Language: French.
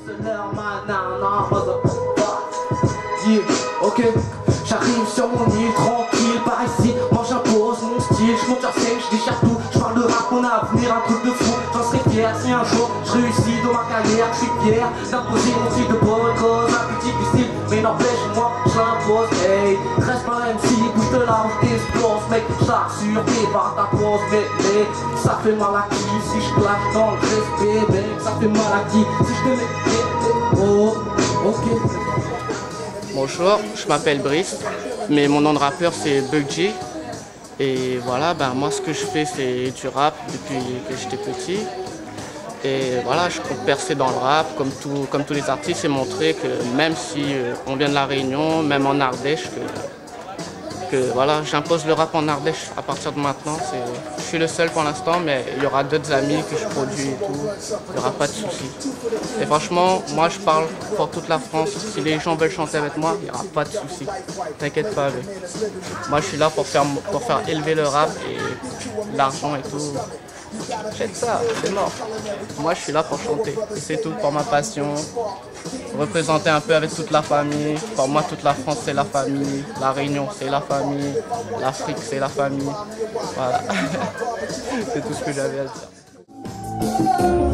Ok, j'arrive sur mon île tranquille par ici. Moi j'impose mon style, je monte sur scène, je déchire tout. Je parle de rap, mon avenir, un truc de fou. J'en serais fier si un jour je réussis dans ma carrière. Je suis fier d'imposer mon style de bonne cause. Un petit difficile, mais n'empêche moi je l'impose. Hey, reste pas MC, bouge de là où t'exploses. Mec, j'assure, t'es pas ta pause. Mais ça fait mal à qui si je claque dans le respect. Mec, ça fait mal à qui si je te mets. Oh, ok. Bonjour, je m'appelle Brice, mais mon nom de rappeur c'est Buggy. Et voilà, moi ce que je fais c'est du rap depuis que j'étais petit. Et voilà, je compte percer dans le rap comme tous les artistes et montrer que même si on vient de la Réunion, même en Ardèche, que voilà, j'impose le rap en Ardèche à partir de maintenant. Je suis le seul pour l'instant, mais il y aura d'autres amis que je produis et tout. Il n'y aura pas de soucis. Et franchement, moi je parle pour toute la France. Si les gens veulent chanter avec moi, il n'y aura pas de soucis. T'inquiète pas avec. Moi je suis là pour faire élever le rap et l'argent et tout. Jette ça, c'est mort. Moi je suis là pour chanter. Et c'est tout pour ma passion. Représenter un peu avec toute la famille. Pour moi, toute la France, c'est la famille. La Réunion, c'est la famille. L'Afrique, c'est la famille. Voilà. C'est tout ce que j'avais à dire.